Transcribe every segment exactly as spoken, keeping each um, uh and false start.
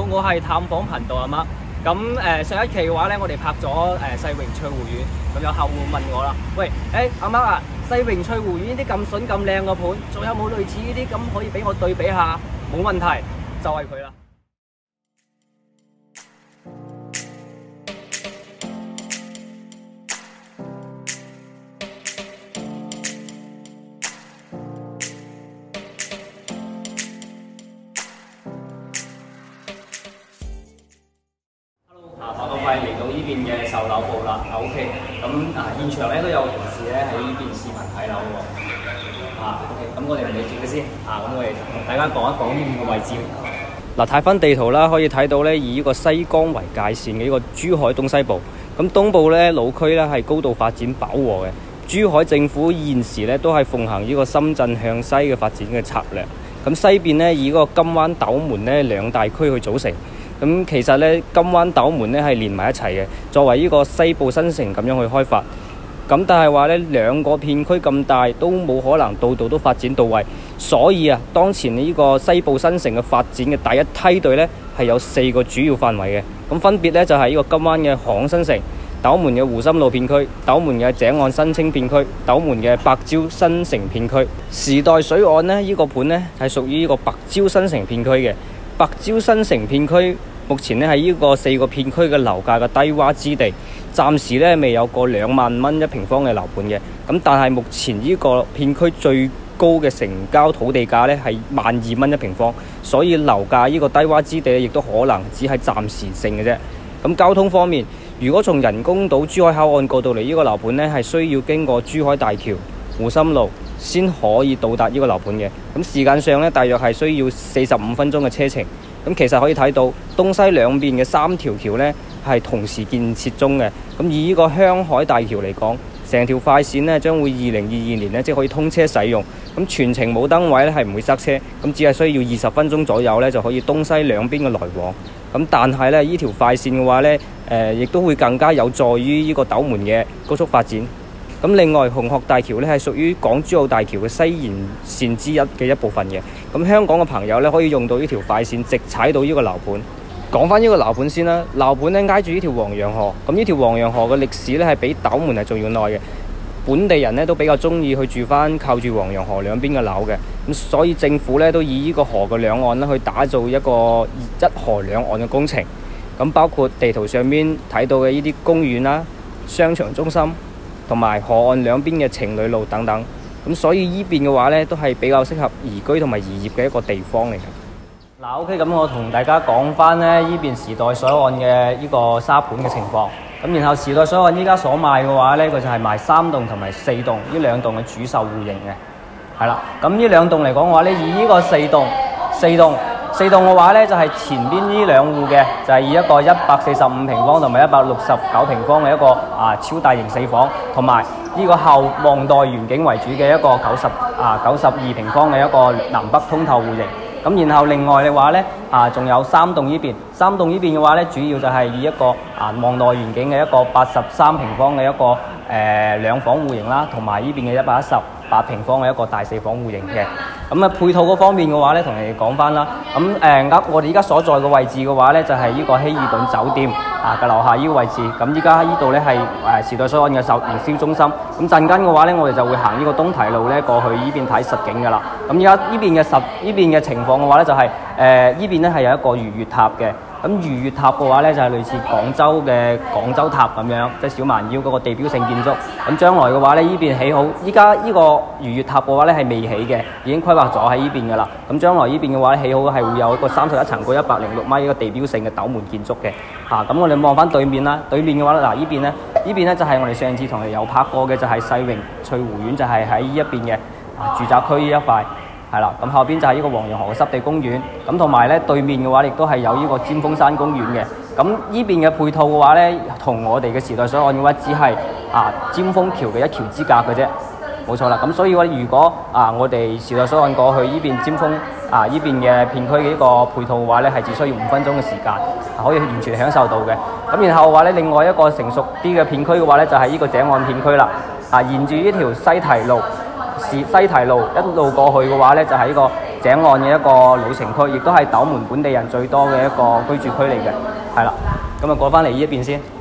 我係探訪頻道阿媽。咁誒上一期嘅話咧，我哋拍咗誒世榮翠湖苑，咁有客戶問我啦，喂，誒阿媽啊，世榮翠湖苑呢啲咁筍咁靚嘅盤，仲有冇類似呢啲咁可以俾我對比下？冇問題，就係佢啦。啊，發個費嚟到呢邊嘅售樓部啦，啊 OK，咁啊現場咧都有同事咧喺呢邊視頻睇樓喎，啊 OK，咁我哋唔理住佢先，啊咁我哋同大家講一講呢邊嘅位置。嗱，睇翻地圖啦，可以睇到咧以呢個西江為界線嘅呢個珠海東西部，咁東部咧老區咧係高度發展飽和嘅，珠海政府現時咧都係奉行呢個深圳向西嘅發展嘅策略，咁西邊咧以嗰個金灣斗門咧兩大區去組成。咁其實咧，金灣斗門咧係連埋一齊嘅，作為呢個西部新城咁樣去開發。咁但係話咧，兩個片區咁大，都冇可能度度都發展到位。所以啊，當前呢個西部新城嘅發展嘅第一梯隊咧，係有四個主要範圍嘅。咁分別咧就係、是、呢個金灣嘅航新城、斗門嘅湖心路片區、斗門嘅井岸新青片區、斗門嘅白蕉新城片區。時代水岸咧，呢、這個盤咧係屬於呢個白蕉新城片區嘅。白蕉新城片區目前咧係呢個四個片區嘅樓價嘅低窪之地，暫時咧未有過兩萬蚊一平方嘅樓盤嘅。咁但係目前呢個片區最高嘅成交土地價咧係萬二蚊一平方，所以樓價呢個低窪之地亦都可能只係暫時性嘅啫。咁交通方面，如果從人工島珠海口岸過到嚟呢個樓盤咧，係需要經過珠海大橋、湖心路先可以到達呢個樓盤嘅。咁時間上咧，大約係需要四十五分鐘嘅車程。咁其實可以睇到東西兩邊嘅三條橋咧係同時建設中嘅。咁以呢個香海大橋嚟講，成條快線咧將會二零二二年咧即係可以通車使用。咁全程冇燈位咧係唔會塞車，咁只係需要二十分鐘左右咧就可以東西兩邊嘅來往。咁但係咧呢條快線嘅話咧，誒、呃、亦都會更加有助於呢個斗門嘅高速發展。咁另外紅鶴大橋咧係屬於港珠澳大橋嘅西延線之一嘅一部分嘅。咁香港嘅朋友咧可以用到呢條快線直踩到呢個樓盤。講翻呢個樓盤先啦，樓盤咧挨住呢條黃楊河，咁呢條黃楊河嘅歷史咧係比斗門係仲要耐嘅。本地人咧都比較中意去住翻靠住黃楊河兩邊嘅樓嘅，咁所以政府咧都以呢個河嘅兩岸咧去打造一個一河兩岸嘅工程。咁包括地圖上面睇到嘅呢啲公園啦、商場中心，同埋河岸兩邊嘅情侶路等等，咁所以呢邊嘅話呢，都係比較適合宜居同埋宜業嘅一個地方嚟嘅。嗱 ，OK， 咁我同大家講翻呢呢邊時代水岸嘅呢個沙盤嘅情況。咁然後時代水岸依家所賣嘅話呢，佢就係賣三棟同埋四棟呢兩棟嘅主售戶型嘅，係啦。咁呢兩棟嚟講嘅話呢，以呢個四棟四棟四棟嘅話呢，就係、是、前邊呢兩戶嘅，就係、是、以一個一百四十五平方同埋一百六十九平方嘅一個啊超大型四房，同埋呢個後望代園景為主嘅一個九十啊九十二平方嘅一個南北通透戶型。咁然後另外嘅話呢，啊仲有三棟呢邊，三棟呢邊嘅話呢，主要就係以一個啊望代園景嘅一個八十三平方嘅一個誒、呃、兩房戶型啦，同埋呢邊嘅一百一十八平方嘅一個大四房戶型嘅。咁啊配套嗰方面嘅話呢，同你哋講翻啦。咁誒呃我哋依家所在嘅位置嘅話呢，就係、是、呢個希爾頓酒店啊嘅樓下呢個位置。咁依家呢度呢，係誒時代水岸嘅售營銷中心。咁陣間嘅話呢，我哋就會行呢個東堤路呢過去呢邊睇實景㗎啦。咁依家呢邊嘅實呢邊嘅情況嘅話呢，就係誒呢邊呢係有一個魚躍塔嘅。咁魚躍塔嘅話呢，就係、是、類似廣州嘅廣州塔咁樣，即係小蠻腰嗰個地標性建築。咁將來嘅話呢，呢邊起好，依家呢個魚躍塔嘅話呢係未起嘅，已經規劃咗喺呢邊㗎啦。咁將來呢邊嘅話呢，起好係會有一個三十一層高一百零六米一個地標性嘅斗門建築嘅。嚇、啊，咁我哋望翻對面啦，對面嘅話咧，嗱呢邊呢，呢邊呢就係、是、我哋上次同你有拍過嘅，就係世榮翠湖苑，就係喺呢一邊嘅啊住宅區呢一塊。係啦，咁後邊就係呢個黃楊河嘅濕地公園，咁同埋咧對面嘅話，亦都係有呢個尖峰山公園嘅。咁呢邊嘅配套嘅話咧，同我哋嘅時代水岸嘅話，只係啊尖峰橋嘅一橋之隔嘅啫，冇錯啦。咁所以話，如果啊我哋時代水岸過去呢邊尖峰啊呢邊嘅片區嘅呢個配套嘅話咧，係只需要五分鐘嘅時間，可以完全享受到嘅。咁然後嘅話咧，另外一個成熟啲嘅片區嘅話咧，就係、是、呢個井岸片區啦。啊，沿住呢條西堤路。西堤路一路過去嘅話呢，就係、是、呢個井岸嘅一個老城區，亦都係斗門本地人最多嘅一個居住區嚟嘅，係啦。咁啊過翻嚟呢一邊先。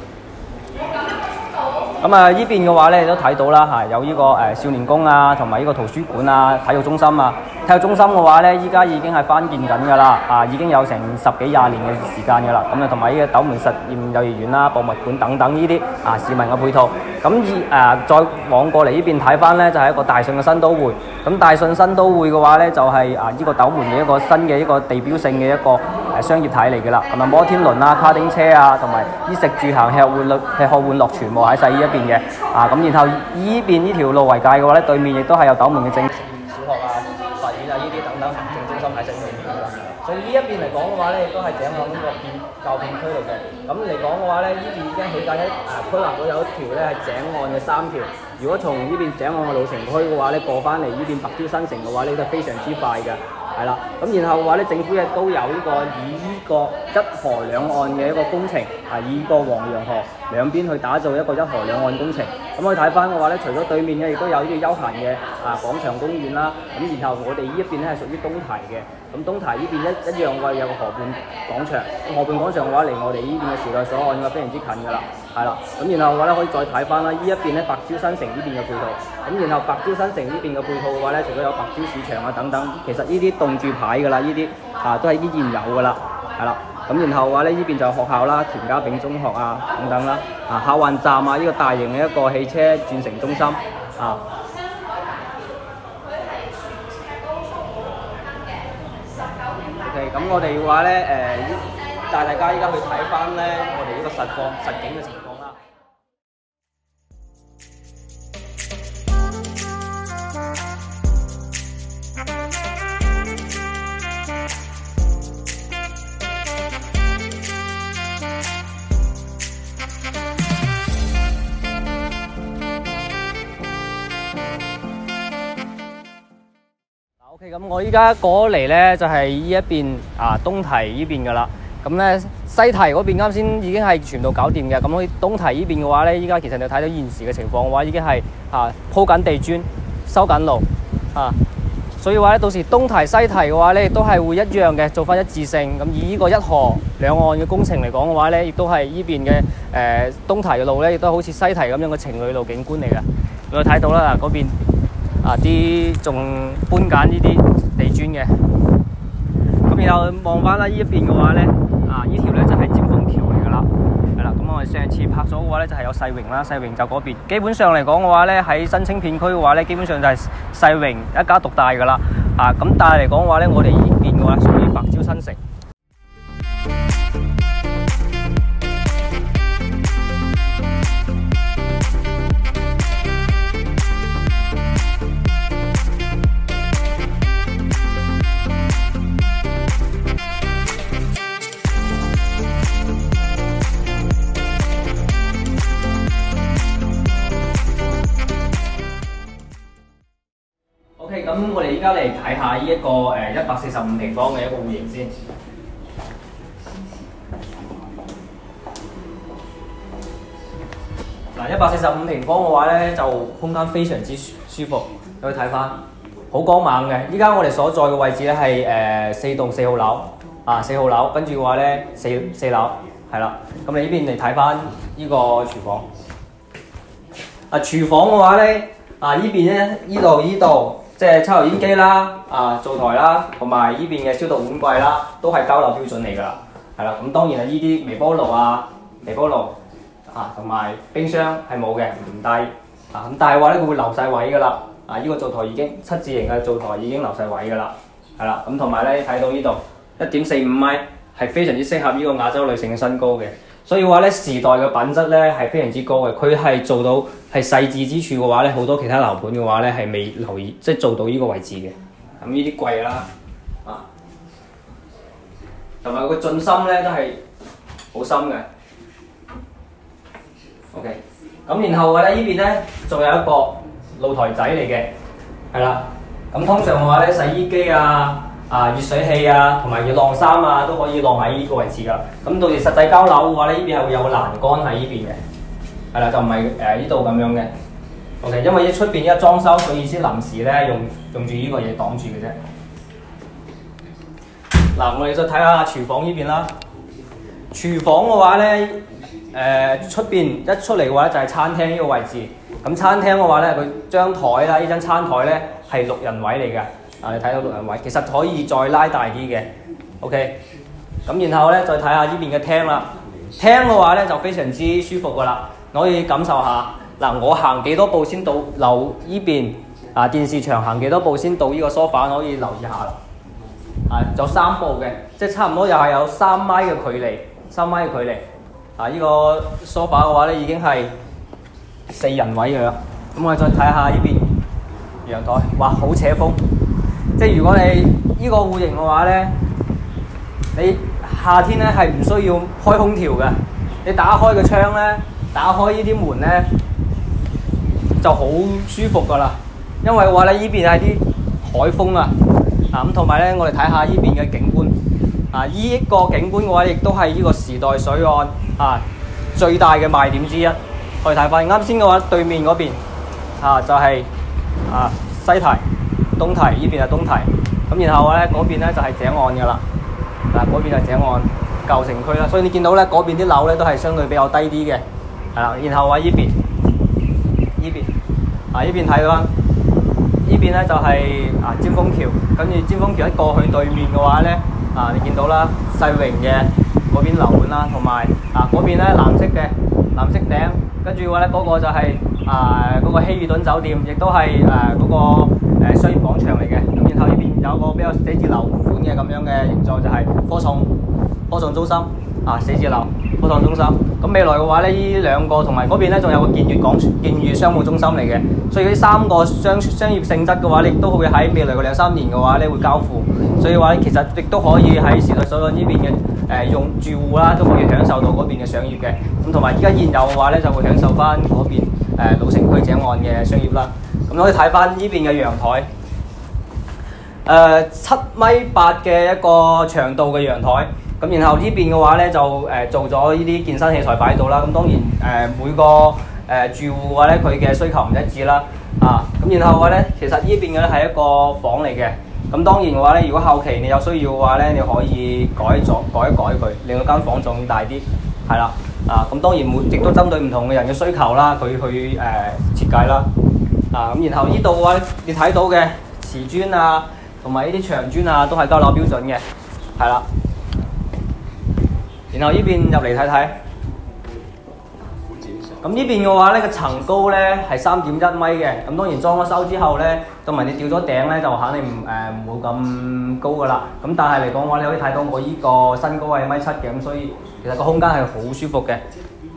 咁啊，呢邊嘅話咧，你都睇到啦，嚇有呢個誒少年宮啊，同埋呢個圖書館啊、體育中心啊。體育中心嘅話咧，依家已經係翻建緊㗎啦，啊已經有成十幾廿年嘅時間㗎啦。咁啊，同埋呢個斗門實驗幼兒園啦、博物館等等呢啲啊市民嘅配套。咁而誒再往過嚟呢邊睇翻咧，就係一個大順嘅新都會。咁大順新都會嘅話咧，就係啊呢個斗門嘅一個新嘅一個地標性嘅一個誒商業體嚟㗎啦。咁啊摩天輪啊、卡丁車啊，同埋衣食住行吃喝玩樂吃喝玩樂全部喺晒呢一邊嘅。啊咁，然後依邊呢條路為界嘅話咧，對面亦都係有斗門嘅政小學啊、法院啊呢啲等等行政中心喺正對面㗎啦。所以呢一邊嚟講嘅話咧，亦都係井岸呢個片舊片區嚟嘅。咁嚟講嘅話咧，呢邊已經起緊一誒規劃咗有一條咧係井岸嘅三條。如果從呢邊井岸嘅老城區嘅話咧，過翻嚟呢邊白蕉新城嘅話咧，都非常之快嘅。係啦，咁然後嘅話咧，政府亦都有呢個以呢個一河兩岸嘅一個工程，啊以個黃楊河兩邊去打造一個一河兩岸工程。咁可以睇翻嘅話咧，除咗對面嘅，亦都有呢個休閒嘅啊廣場公園啦。咁然後我哋呢一邊咧係屬於東堤嘅，咁東堤呢邊一一樣嘅有個河畔廣場。河畔廣場嘅話離我哋呢邊嘅時代所岸嘅非常之近㗎啦，係啦。咁然後嘅話咧可以再睇翻啦，呢一邊咧白蕉新城呢邊嘅配套。咁然後白蕉新城呢邊嘅配套嘅話咧，除咗有白蕉市場啊等等，其實呢啲棟住牌㗎啦，呢啲啊都係依然有㗎啦，係啦。咁然後嘅話咧，呢邊就係學校啦，田家炳中學啊等等啦，啊客運站啊，呢、這個大型嘅一個汽車轉乘中心啊。OK， 咁我哋嘅話咧，誒、呃、帶大家依家去睇翻咧，我哋呢個實況實景嘅情況啦。OK， 咁我依家過嚟咧就係呢一邊啊東堤呢邊噶啦。咁咧西堤嗰邊啱先已經係全部搞掂嘅。咁喺東堤呢邊嘅話咧，依家其實你睇到現時嘅情況嘅話，已經係啊鋪緊地磚、修緊路啊。所以話咧，到時東堤西堤嘅話咧，亦都係會一樣嘅，做翻一致性。咁以呢個一河兩岸嘅工程嚟講嘅話咧，亦都係呢邊嘅誒東堤嘅路咧，亦都好似西堤咁樣嘅情侶路景觀嚟嘅。你睇到啦，嗱嗰邊。啊！啲仲搬緊呢啲地磚嘅，咁然後望翻啦，呢一邊嘅話咧，啊呢條咧就係尖峰橋嚟㗎啦，係啦。咁我哋上次拍咗嘅話咧，就係有世榮啦，世榮就嗰邊。基本上嚟講嘅話咧，喺新青片區嘅話咧，基本上就係世榮一家獨大㗎啦。啊咁，但係嚟講嘅話咧，我哋呢邊嘅話屬於白蕉新城。咁我哋而家嚟睇下呢一個誒一百四十五平方嘅一個戶型先。嗱，一百四十五平方嘅話咧，就空間非常之舒服。你可以睇翻，好光猛嘅。依家我哋所在嘅位置咧係誒四棟四號樓，啊四號樓，跟住嘅話咧四四樓係啦。咁你呢邊嚟睇翻呢個廚房。啊，廚房嘅話咧，啊呢邊咧呢度呢度。即係抽油煙機啦、啊灶台啦，同埋呢邊嘅消毒碗櫃啦，都係交樓標準嚟㗎啦，係啦。咁當然係呢啲微波爐啊、微波爐啊，同埋冰箱係冇嘅，唔低啊。咁但係話咧，佢會留晒位㗎啦。啊，呢、這個灶台已經七字形嘅灶台已經留晒位㗎啦，係啦。咁同埋咧睇到呢度一點四五米，係非常之適合呢個亞洲女性嘅身高嘅。所以話咧，時代嘅品質咧係非常之高嘅，佢係做到係細緻之處嘅話咧，好多其他樓盤嘅話咧係未留意，即係做到呢個位置嘅。咁呢啲櫃啦，啊，同埋個進深咧都係好深嘅。OK， 咁然後嘅咧呢邊咧仲有一個露台仔嚟嘅，係啦。咁通常嘅話咧，洗衣機啊。啊，熱水器啊，同埋要晾衫啊，都可以晾喺呢個位置㗎。咁到時實際交樓嘅話咧，呢邊係會有個欄杆喺呢邊嘅，係啦，就唔係誒呢度咁樣嘅。OK， 因為一出邊依家裝修，所以先臨時咧用用住呢個嘢擋住嘅啫。 嗱，我哋再睇下廚房呢邊啦。廚房嘅話咧，誒出邊一出嚟嘅話就係餐廳呢個位置。咁餐廳嘅話咧，佢張台啦，呢張餐台咧係六人位嚟嘅。啊，你睇到六人位，其實可以再拉大啲嘅。OK。咁然後咧，再睇下呢邊嘅廳啦。廳嘅話咧就非常之舒服噶啦，我可以感受下。嗱，我行幾多步先到樓呢邊啊？電視牆行幾多步先到呢個梳化？可以留意下啦。啊，就三步嘅，即係差唔多又係有三米嘅距離，三米嘅距離。啊，呢個梳化嘅話咧已經係四人位嘅啦。咁我哋再睇下呢邊陽台，哇，好扯風！即係如果你呢個戶型嘅話咧，你夏天咧係唔需要開空調嘅，你打開個窗咧，打開呢啲門咧就好舒服噶啦。因為嘅話咧，呢邊係啲海風啊，啊咁同埋咧，我哋睇下呢邊嘅景觀。啊，呢一個景觀嘅話，亦都係呢個時代水岸啊最大嘅賣點之一。可以睇翻啱先嘅話，對面嗰邊啊就係、是、啊西堤、東堤，呢邊係東堤。咁然後咧嗰邊咧就係井岸嘅啦。嗱，嗰邊係井岸舊城區啦，所以你見到咧嗰邊啲樓咧都係相對比較低啲嘅，係啦。然後啊，依邊依邊啊，依邊睇到啦，依邊咧就係、是、啊尖峰橋，跟住尖峰橋一過去對面嘅話咧，啊你見到啦世榮嘅嗰邊樓盤啦，同埋啊嗰邊咧藍色嘅藍色頂，跟住嘅話咧嗰、那個就係、是、啊嗰、那個希爾頓酒店，亦都係誒嗰個誒、啊、商業廣場嚟嘅。咁然後呢邊有個比較寫字樓款嘅咁樣嘅形狀，就係科創科創中心啊，寫字樓科創中心。咁未來嘅話咧，呢兩個同埋嗰邊咧仲有個建粵廣建粵商務中心嚟嘅，所以呢三個商商業性質嘅話，亦都會喺未來嘅兩三年嘅話咧會交付。所以話其實亦都可以喺時代水岸呢邊嘅誒、呃、用住戶啦，都可以享受到嗰邊嘅商業嘅。咁同埋依家現有嘅話咧，就會享受翻嗰邊誒、呃、老城區井岸嘅商業啦。咁可以睇翻呢邊嘅陽台。誒七米八嘅一個長度嘅陽台，咁然後呢邊嘅話咧就誒、呃、做咗呢啲健身器材擺到啦。咁當然誒、呃、每個誒、呃、住戶嘅話咧，佢嘅需求唔一致啦。啊，咁然後嘅話咧，其實呢邊嘅咧係一個房嚟嘅。咁當然嘅話咧，如果後期你有需要嘅話咧，你可以改咗改一改佢，令到間房仲大啲，係啦。啊，咁當然每亦都針對唔同嘅人嘅需求啦，佢去誒、呃、設計啦。啊，咁然後呢度嘅話，你睇到嘅瓷磚啊，同埋呢啲牆磚啊，都係交樓標準嘅，係啦。然後呢邊入嚟睇睇，咁呢邊嘅話呢個層高呢係三點一米嘅，咁當然裝咗修之後呢，同埋你吊咗頂呢，就肯定唔誒唔會咁高噶啦。咁但係嚟講嘅話，你可以睇到我呢個身高係一米七嘅，咁所以其實個空間係好舒服嘅。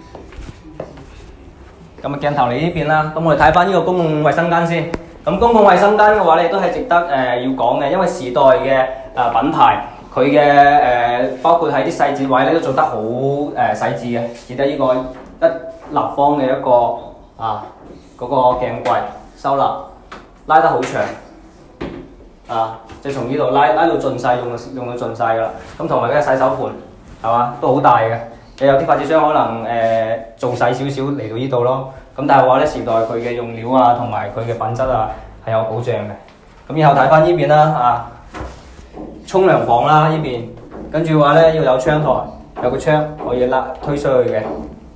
咁啊鏡頭嚟呢邊啦，咁我哋睇翻呢個公共衞生間先。咁公共衞生間嘅話咧，都係值得誒、呃、要講嘅，因為時代嘅誒、呃、品牌，佢嘅誒包括喺啲細節位咧都做得好誒、呃、細緻嘅。記得呢個一立方嘅一個啊嗰、那個鏡櫃收納拉得好長啊，即係從呢度拉拉到盡晒，用用到盡晒㗎啦。咁同埋嗰個洗手盤係嘛都好大嘅，你有啲發展商可能誒、呃、做細少少嚟到呢度咯。咁但係話咧，時代佢嘅用料啊，同埋佢嘅品質啊，係有保障嘅。咁然後睇翻呢邊啦，啊，沖涼房啦呢邊，跟住話咧要有窗台，有個窗可以拉推出去嘅。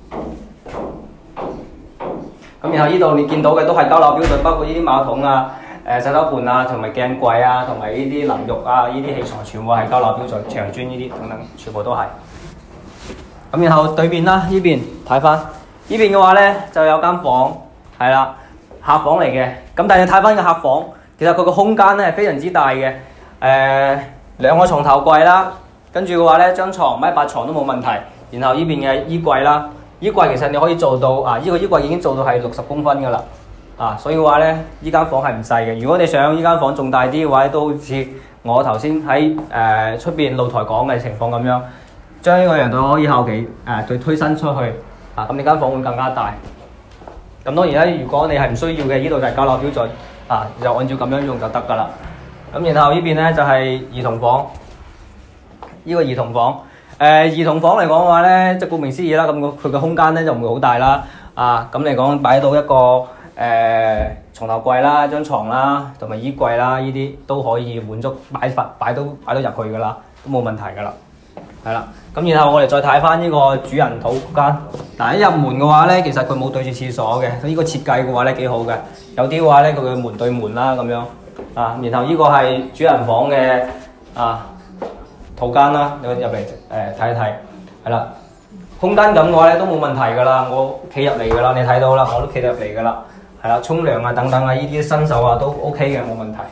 咁然後呢度你見到嘅都係交樓標準，包括呢啲馬桶啊、誒、呃、洗手盤啊、同埋鏡櫃啊、同埋呢啲淋浴啊、呢啲器材，全部係交樓標準，牆磚呢啲等等，全部都係。咁然後對面啦，呢邊睇翻。呢邊嘅話咧就有間房，係啦，客房嚟嘅。咁但係你睇翻個客房，其實佢個空間咧係非常之大嘅。誒、呃、兩個床頭櫃啦，跟住嘅話咧張床米八床都冇問題。然後呢邊嘅衣櫃啦，衣櫃其實你可以做到啊，呢、這個衣櫃已經做到係六十公分㗎啦。啊，所以嘅話咧，呢間房係唔細嘅。如果你想呢間房仲大啲嘅話，都好似我頭先喺誒出邊露台講嘅情況咁樣，將呢個陽台可以後期誒再、呃、推伸出去。啊，咁你間房會更加大。咁當然啦，如果你係唔需要嘅，呢度就係交樓標準，啊，就按照咁樣用就得㗎啦。咁然後呢邊咧就係、是、兒童房，呢、這個兒童房，誒、呃、兒童房嚟講嘅話咧，即係顧名思義啦，咁佢嘅空間咧就唔會好大啦。啊，咁嚟講擺到一個誒、呃、床頭櫃啦、張床啦，同埋衣櫃啦，呢啲都可以滿足擺法擺到擺到入去㗎啦。 都冇問題㗎啦。係啦，咁然後我哋再睇翻呢個主人土間。嗱，一入門嘅話咧，其實佢冇對住廁所嘅，所以呢個設計嘅話咧幾好嘅。有啲嘅話咧，佢嘅門對門啦咁樣啊。然後呢個係主人房嘅啊土間啦，你入嚟誒睇一睇，係啦。空間感嘅話咧都冇問題㗎啦，我企入嚟㗎啦，你睇到啦，我都企入嚟㗎啦，係啦，沖涼啊等等啊，呢啲新手啊都 OK 嘅，冇問題。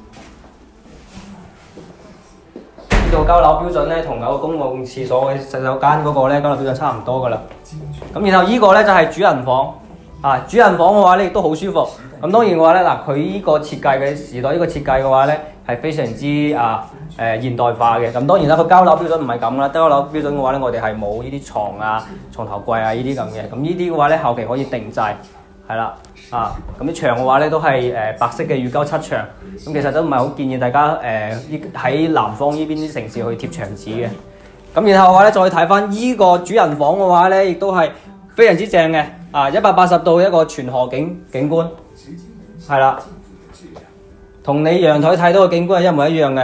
呢度交樓標準咧，同有個公共廁所嘅洗手間嗰個咧交樓標準差唔多㗎啦。咁然後呢個咧就係主人房啊，主人房嘅話咧亦都好舒服。咁當然嘅話咧，嗱佢呢個設計嘅時代，呢個設計嘅話咧係非常之啊誒、呃、現代化嘅。咁當然啦，佢交樓標準唔係咁啦，交樓標準嘅話咧，我哋係冇呢啲床啊、床頭櫃啊呢啲咁嘅。咁呢啲嘅話咧，後期可以定製，係啦啊。咁啲牆嘅話咧都係誒白色嘅乳膠漆牆。咁其實都唔係好建議大家誒喺、呃、南方呢邊啲城市去貼牆紙嘅。咁然後嘅話咧，再睇翻依個主人房嘅話咧，亦都係非常之正嘅啊！一百八十度一個全河景景觀，係啦，同你陽台睇到嘅景觀係一模一樣嘅。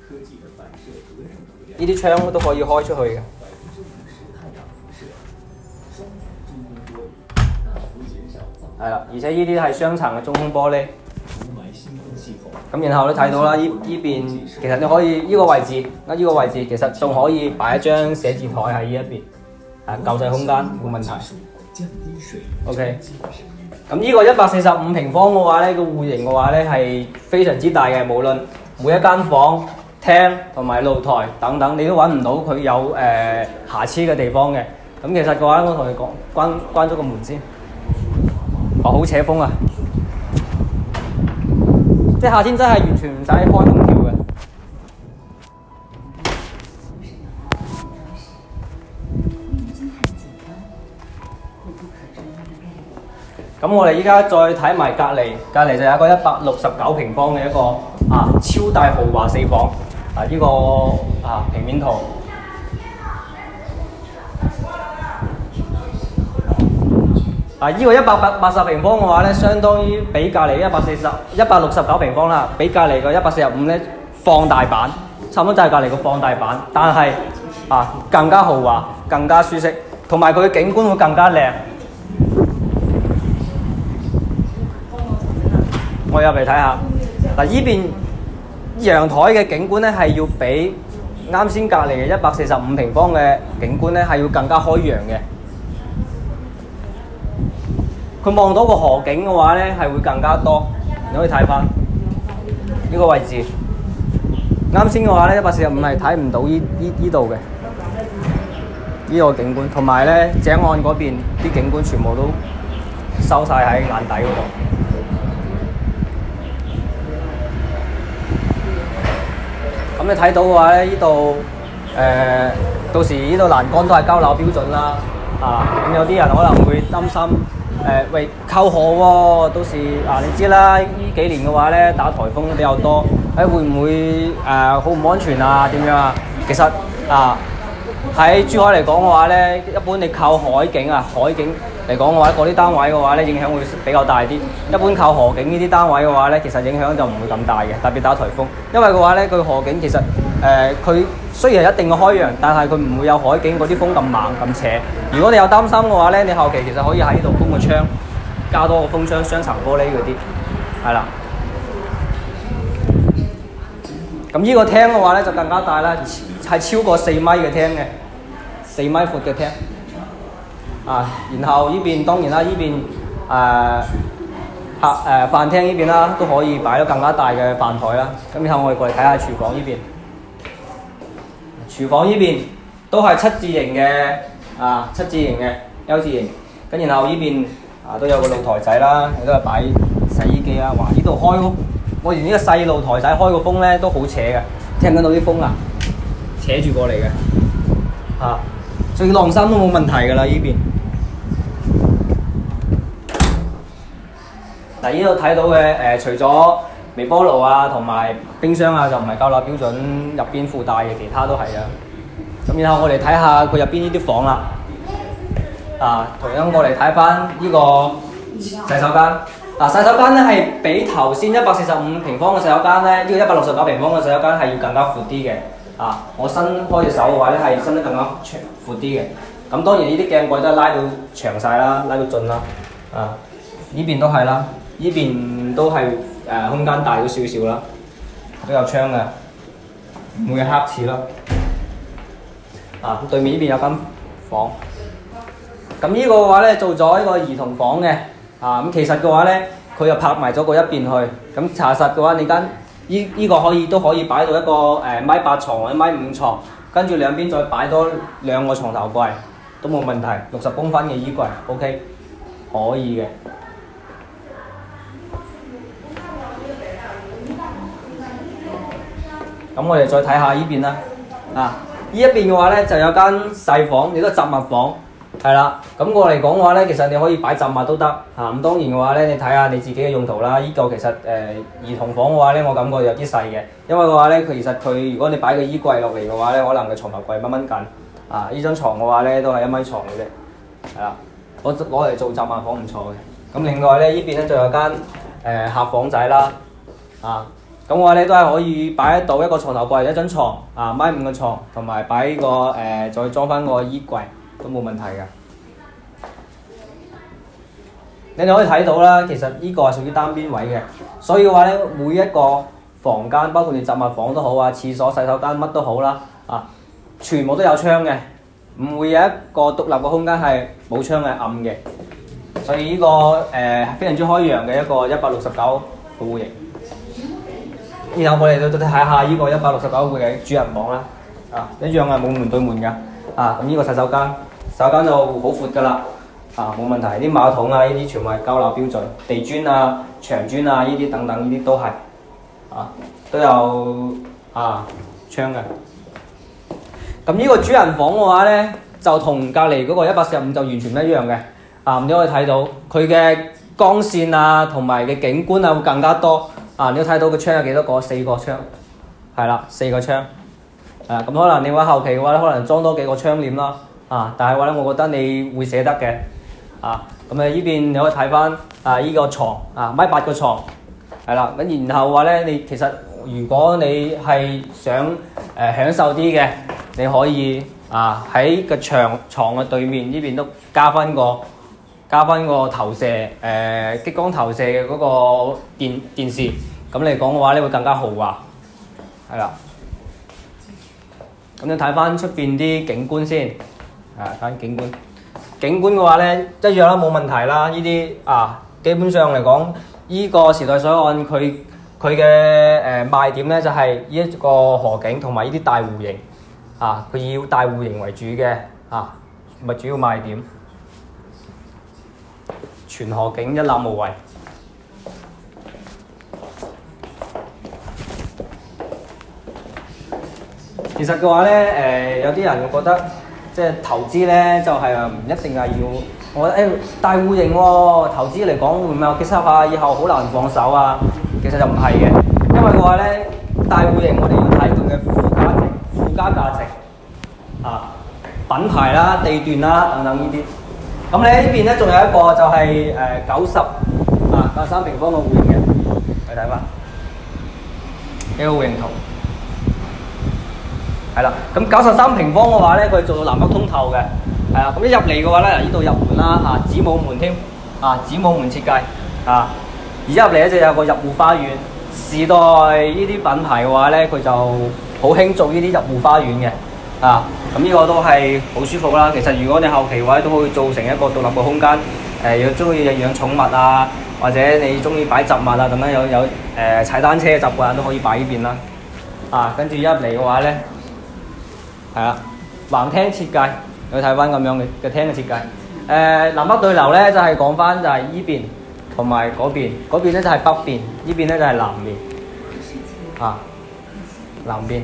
呢啲窗都可以開出去嘅。係啦，而且呢啲係雙層嘅中空玻璃。咁然後你睇到啦，呢呢邊其實你可以呢、呢個位置，呢、呢個位置其實仲可以擺一張寫字台喺呢一邊，啊夠晒空間冇問題。OK， 咁呢個一百四十五平方嘅話咧，個戶型嘅話咧係非常之大嘅，無論每一間房、廳同埋露台等等，你都揾唔到佢有誒、呃、瑕疵嘅地方嘅。咁其實嘅話，我同你講，關關咗個門先。哦，好扯風啊！即係夏天真係完全唔使開空調嘅。咁我哋依家再睇埋隔離，隔離就有一個一百六十九平方嘅一個啊超大豪華四房啊！呢、這個啊平面圖啊，呢、這個一百八十平方嘅話咧，相當於比隔離一百四十一百六十九平方啦，比隔離個一百四十五咧放大版，差唔多就係隔離個放大版，但係啊更加豪華、更加舒適，同埋佢嘅景觀會更加靚。我入嚟睇下，嗱依邊陽台嘅景觀咧係要比啱先隔離嘅一百四十五平方嘅景觀咧係要更加開揚嘅。佢望到個河景嘅話咧係會更加多，你可以睇翻呢個位置。啱先嘅話咧一百四十五係睇唔到呢呢呢度嘅呢個景觀，同埋咧井岸嗰邊啲景觀全部都收晒喺眼底嗰度。咁你睇到嘅話咧，呢度誒到時呢度欄杆都係交樓標準啦，啊咁有啲人可能會擔心誒、呃、喂靠河喎、哦，到時啊你知啦，呢幾年嘅話咧打颱風比較多，誒、哎、會唔會誒好唔安全啊？點樣啊？其實啊喺珠海嚟講嘅話咧，一般你靠海景啊海景嚟講嘅話，嗰啲單位嘅話咧影響會比較大啲。一般靠河景呢啲單位嘅話咧，其實影響就唔會咁大嘅，特別打颱風。因為嘅話咧，佢河景其實誒佢、呃、雖然係一定嘅開揚，但係佢唔會有海景嗰啲風咁猛咁斜。如果你有擔心嘅話咧，你後期其實可以喺呢度封個窗，加多個風窗、雙層玻璃嗰啲，係啦。咁呢個廳嘅話咧就更加大啦，係超過四米嘅廳嘅，四米闊嘅廳。啊，然後呢邊當然啦，呢邊誒客誒飯廳呢邊啦，都可以擺咗更加大嘅飯台啦。咁然後我哋過嚟睇下廚房呢邊，廚房呢邊都係七字形嘅啊，七字形嘅 L 字形。咁然後呢邊啊都有個露台仔啦，亦都係擺洗衣機啦。哇！呢度開個我連呢個細露台仔開個風咧都好扯嘅，聽緊到啲風啊，扯住過嚟嘅啊，所以晾衫都冇問題㗎啦呢邊。嗱，呢度睇到嘅誒、呃，除咗微波爐啊，同埋冰箱啊，就唔係交樓標準入邊附帶嘅，其他都係啊。咁然後我哋睇下佢入邊呢啲房啦。啊，同樣我哋睇翻呢個洗手間。嗱、啊，洗手間咧係比頭先一百四十五平方嘅洗手間咧，呢、這個一百六十九平方嘅洗手間係要更加闊啲嘅。 啊，我伸開隻手嘅話咧係伸得更加長闊啲嘅。咁當然呢啲鏡櫃都係拉到長晒啦，拉到盡啦。啊，呢邊都係啦，呢邊都係誒、呃、空間大咗少少啦，都有窗嘅，唔會有黑廁啦。啊，對面呢邊有間房。咁呢個嘅話咧做咗一個兒童房嘅。啊，咁其實嘅話咧，佢又拍埋咗嗰一邊去。咁查實嘅話，你間依依個可以都可以擺到一個誒米八床或者米五床，跟住兩邊再擺多兩個床頭櫃都冇問題。六十公分嘅衣櫃 ，OK， 可以嘅。咁我哋再睇下呢邊啦。啊，呢一邊嘅話咧就有間細房，亦都雜物房。係啦，咁我嚟講嘅話咧，其實你可以擺雜物都得嚇。咁、啊、當然嘅話咧，你睇下你自己嘅用途啦。呢、這個其實誒、呃、兒童房嘅話咧，我感覺有啲細嘅，因為嘅話咧，佢其實佢如果你擺個衣櫃落嚟嘅話咧，可能個床頭櫃掹掹緊。啊，呢張床嘅話咧都係一米床嘅啫。係啦，攞攞嚟做雜物房唔錯嘅。咁另外咧，呢邊咧仲有間誒、呃、客房仔啦。啊，咁嘅話咧都係可以擺得到一個床頭櫃、一張床啊，米五嘅床，同埋擺呢個誒、呃、再裝翻個衣櫃。都冇問題嘅，你哋可以睇到啦。其實呢個係屬於單邊位嘅，所以嘅話咧，每一個房間，包括你雜物房都好啊，廁所、洗手間乜都好啦，啊，全部都有窗嘅，唔會有一個獨立嘅空間係冇窗嘅暗嘅。所以呢、這個誒、呃、非常之開揚嘅一個一百六十九戶型。然後我哋就睇下呢個一百六十九戶嘅主人房啦，啊，一樣係冇門對門㗎。啊，咁呢個洗手間，洗手間就好闊㗎啦，啊冇問題，啲馬桶啊呢啲全部係交納標準，地磚啊、牆磚啊呢啲等等呢啲都係，啊都有啊窗嘅。咁呢個主人房嘅話咧，就同隔離嗰個一百四十五就完全唔一樣嘅，啊你可以睇到佢嘅光線啊同埋嘅景觀啊會更加多，啊你都睇到個窗有幾多個？四個窗，係啦，四個窗。啊，咁可能你話後期嘅話咧，可能裝多幾個窗簾啦，啊，但係話咧，我覺得你會捨得嘅，啊，咁啊呢邊你可以睇翻啊依、這個床，啊米八個床，係啦，咁然後話咧，你其實如果你係想誒、呃、享受啲嘅，你可以啊喺個牆牀嘅對面呢邊都加翻個加翻個投射誒、呃、激光投射嘅嗰個電電視，咁嚟講嘅話咧會更加豪華，係啦。咁你睇翻出邊啲景觀先，啊睇景觀，景觀嘅話咧一樣啦，冇問題啦。呢啲啊基本上嚟講，依、這個時代水岸佢佢嘅誒賣點咧就係呢一個河景同埋呢啲大戶型，啊佢以大戶型為主嘅，啊咪主要賣點，全河景一覽無遺。其實嘅話咧，誒、呃、有啲人會覺得即係投資咧，就係唔一定係要，我覺得誒、欸、大戶型喎、哦，投資嚟講會唔會有結濕啊？以後好難放手啊。其實就唔係嘅，因為嘅話咧，大戶型我哋要睇佢嘅附加值、附加價值啊、品牌啦、地段啦等等呢啲。咁你喺呢邊咧，仲有一個就係誒九十啊九十三平方嘅戶型嘅，你睇翻呢個戶型圖。係啦，咁九十三平方嘅話咧，佢做到南北通透嘅，係啦。咁一入嚟嘅話咧，呢度入門啦，啊子母門添，啊子母門設計，啊而一入嚟咧就有個入戶花園。時代呢啲品牌嘅話咧，佢就好興做呢啲入戶花園嘅，啊咁呢個都係好舒服啦。其實如果你後期嘅話都可以做成一個獨立嘅空間，誒如果中意養寵物啊，或者你中意擺雜物啊咁樣，有有誒、呃、踩單車嘅習慣都可以擺呢邊啦。啊跟住一入嚟嘅話咧。係啦，橫廳設計，你睇翻咁樣嘅嘅廳嘅設計。誒、呃、南北對流咧，就係講翻就係依邊同埋嗰邊，嗰邊咧就係北邊，呢邊咧就係南邊。啊，南邊。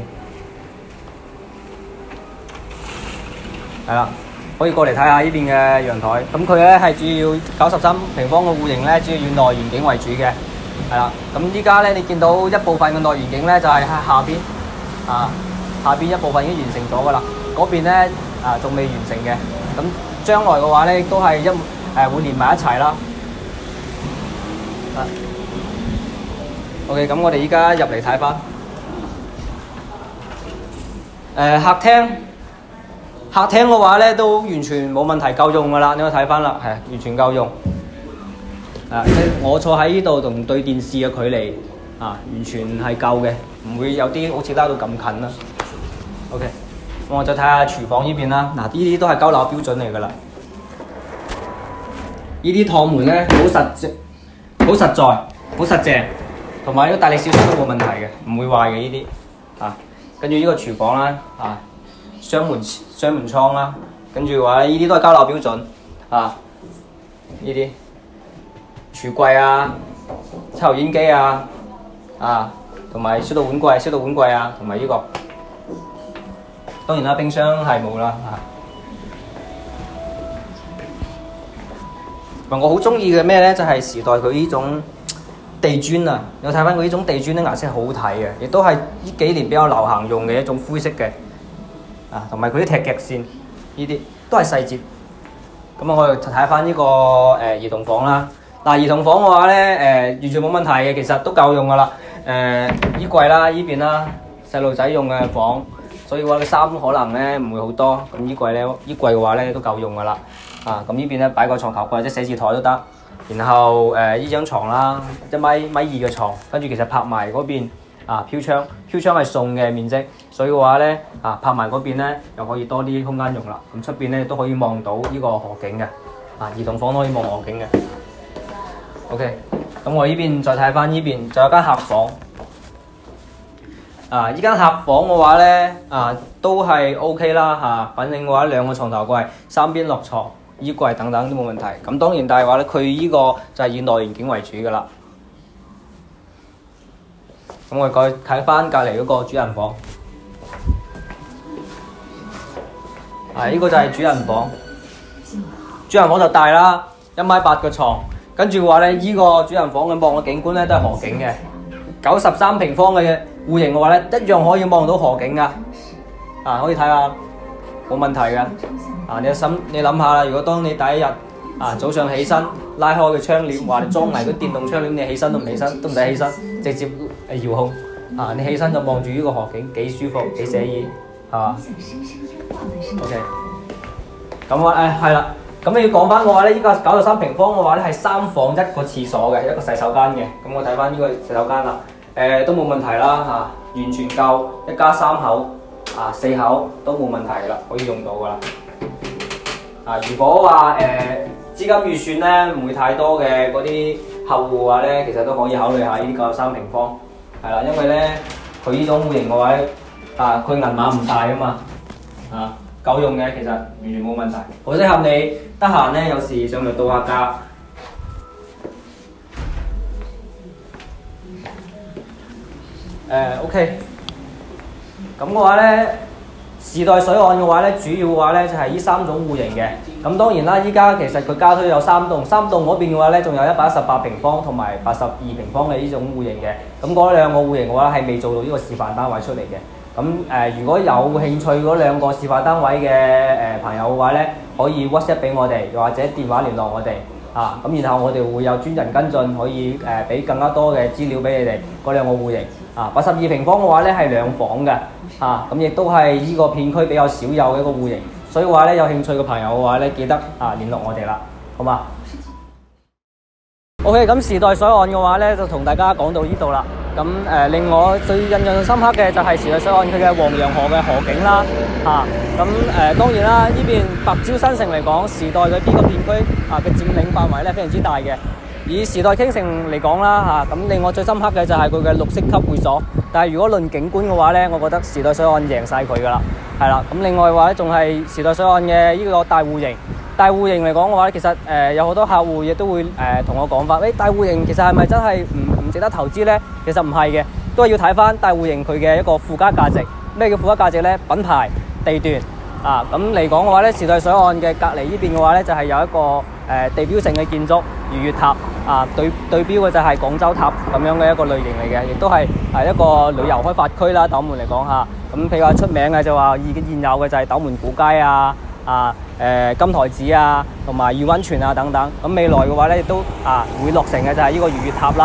係啦，可以過嚟睇下呢邊嘅陽台。咁佢咧係主要九十三平方嘅戶型咧，主要以內園景為主嘅。係啦，咁依家咧你見到一部分嘅內園景咧，就係、是、喺下邊。啊。下邊一部分已經完成咗㗎啦，嗰邊咧啊仲未完成嘅，咁將來嘅話咧都係一誒、呃、會連埋一齊啦。啊 ，OK，咁我哋依家入嚟睇翻， 誒客廳，客廳嘅話咧都完全冇問題，夠用㗎啦。你可以睇翻啦，係完全夠用。啊，即係我坐喺呢度同對電視嘅距離啊，完全係夠嘅，唔會有啲好似拉到咁近啦。OK， 咁我再睇下廚房呢邊啦。嗱，呢啲都係交樓標準嚟㗎啦。呢啲趟門咧好實，好實在，好實淨，同埋呢個大力小小都冇問題嘅，唔會壞嘅呢啲。啊，跟住呢個廚房啦，啊，雙門雙門窗啦，跟住嘅話呢啲都係交樓標準。啊，呢啲櫥櫃啊、抽油煙機啊，啊，同埋燒到碗櫃、燒到碗櫃啊，同埋呢個。當然啦，冰箱係冇啦。啊。我好中意嘅咩咧，就係、是、時代佢呢種地磚啊！你睇翻佢呢種地磚啲顏色好好睇嘅，亦都係呢幾年比較流行用嘅一種灰色嘅啊，同埋佢啲踢腳線呢啲都係細節。咁啊，我哋睇翻呢個誒、呃、兒童房啦。嗱、啊，兒童房嘅話咧，誒、呃、完全冇問題嘅，其實都夠用噶啦。誒、呃、衣櫃啦，呢邊啦，細路仔用嘅房，所以話嘅衫可能咧唔會好多。咁衣櫃咧，衣櫃嘅話咧都夠用噶啦。啊，咁呢邊咧擺個床頭櫃或者寫字台都得，然後誒呢張床啦，一米米二嘅床，跟住其實拍埋嗰邊啊飄窗，飄窗係送嘅面積，所以嘅話咧啊拍埋嗰邊咧又可以多啲空間用啦。咁出邊咧都可以望到呢個河景嘅，啊兒童房都可以望河景嘅。OK， 咁我呢邊再睇翻呢邊，仲有間客房。啊！依間客房嘅話咧，啊都係 OK 啦嚇、啊，反正嘅話兩個床頭櫃，三邊落床。衣櫃等等都冇問題，咁當然但係話咧，佢依個就係以內園景為主噶啦。咁我哋再睇翻隔離嗰個主人房，啊依、呢個就係主人房，主人房就大啦，一米八嘅床，跟住嘅話咧，依、呢個主人房嘅望嘅景觀咧都係河景嘅，九十三平方嘅戶型嘅話咧，一樣可以望到河景噶，啊可以睇下，冇問題嘅。啊！你諗你諗下啦，如果當你第一日啊早上起身拉開個窗簾，話你裝埋個電動窗簾，你起身都唔起身，都唔使起身，直接誒遙控啊！你起身就望住呢個河景，幾舒服，幾寫意，係嘛 ？OK， 咁我誒係啦，咁你要講翻嘅話咧，依個九十三平方嘅話咧係三房一個廁所嘅，一個洗手間嘅。咁我睇翻呢個洗手間啦，誒、呃、都冇問題啦嚇、啊，完全夠一家三口啊四口都冇問題噶啦，可以用到噶啦。啊！如果話誒、呃、資金預算咧唔會太多嘅嗰啲客戶嘅話咧，其實都可以考慮下呢啲九十三平方，係啦，因為咧佢呢種戶型嘅話咧，啊佢銀碼唔大啊嘛，啊夠用嘅，其實完全冇問題，好適合你得閒咧有時上嚟度下假。誒、呃、OK，咁嘅話咧。時代水岸嘅話咧，主要嘅話咧就係呢三種戶型嘅。咁當然啦，依家其實佢加推有三棟，三棟嗰邊嘅話咧，仲有一百一十八平方同埋八十二平方嘅呢種戶型嘅。咁嗰兩個戶型嘅話係未做到呢個示範單位出嚟嘅。咁誒、呃，如果有興趣嗰兩個示範單位嘅誒、呃、朋友嘅話咧，可以 WhatsApp 俾我哋，又或者電話聯絡我哋啊。咁然後我哋會有專人跟進，可以誒俾、呃、更加多嘅資料俾你哋嗰兩個戶型。啊，八十二平方嘅話咧係兩房嘅，啊咁亦都係呢個片區比較少有嘅一個戶型，所以話咧有興趣嘅朋友嘅話咧，記得啊聯絡我哋啦，好嘛 ？OK， 咁時代水岸嘅話咧就同大家講到呢度啦。咁誒、呃、令我最印象深刻嘅就係時代水岸佢嘅黃楊河嘅河景啦，嚇咁誒當然啦，呢邊白蕉新城嚟講，時代嘅呢個片區啊嘅佔領範圍咧非常之大嘅。以時代傾城嚟講啦嚇，咁令我最深刻嘅就係佢嘅綠色級會所。但係如果論景觀嘅話咧，我覺得時代水岸贏晒佢噶啦，係啦。咁另外嘅話咧，仲係時代水岸嘅呢個大戶型。大戶型嚟講嘅話咧，其實誒、呃、有好多客戶亦都會誒同、呃、我講法，誒大戶型其實係咪真係唔唔值得投資咧？其實唔係嘅，都係要睇翻大戶型佢嘅一個附加價值。咩叫附加價值咧？品牌、地段啊。咁嚟講嘅話咧，時代水岸嘅隔離呢邊嘅話咧，就係、是、有一個誒、呃、地標性嘅建築如月塔。啊，對對標嘅就係廣州塔咁樣嘅一個類型嚟嘅，亦都係係一個旅遊開發區啦。斗門嚟講嚇，咁譬如話出名嘅就話現現有嘅就係斗門古街啊、啊誒、呃、金台寺啊，同埋御溫泉啊等等。咁未來嘅話咧，亦都啊會落成嘅就係呢個如月塔啦。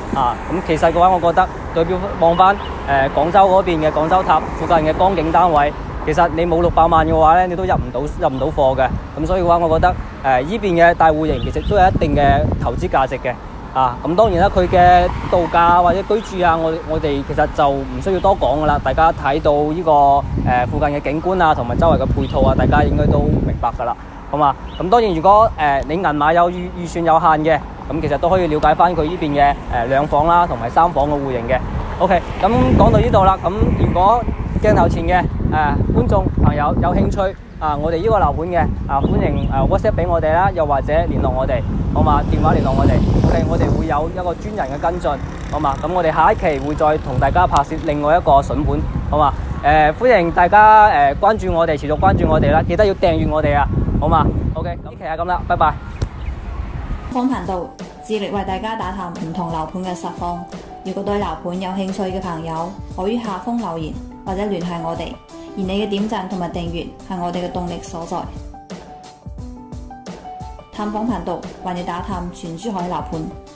啊，咁其實嘅話，我覺得對標望翻誒廣州嗰邊嘅廣州塔附近嘅光景單位，其實你冇六百萬嘅話咧，你都入唔到入唔到貨嘅。咁所以嘅話，我覺得誒依邊嘅大戶型其實都有一定嘅投資價值嘅。啊，咁當然啦，佢嘅度假或者居住啊，我我哋其實就唔需要多講噶啦。大家睇到呢、這個誒、呃、附近嘅景觀啊，同埋周圍嘅配套啊，大家應該都明白噶啦，好嘛？咁當然，如果誒、呃、你銀碼有預預算有限嘅，咁其實都可以了解翻佢呢邊嘅誒兩房啦，同埋三房嘅戶型嘅。OK，咁講到呢度啦，咁如果鏡頭前嘅誒、呃、觀眾朋友有興趣啊，我哋呢個樓盤嘅啊，歡迎誒 WhatsApp 俾我哋啦，又或者聯絡我哋，好嘛？電話聯絡我哋。OK，我哋會有一個專人嘅跟進，好嘛？咁我哋下一期會再同大家拍攝另外一個筍盤，好嘛？誒、呃，歡迎大家誒、呃、關注我哋，持續關注我哋啦，記得要訂閱我哋啊，好嘛 ？OK，呢期係咁啦，拜拜。 方頻道致力為大家打探唔同樓盤嘅實況，如果對樓盤有興趣嘅朋友，可於下方留言或者聯繫我哋，而你嘅點讚同埋訂閱係我哋嘅動力所在。探訪頻道為你打探全珠海樓盤。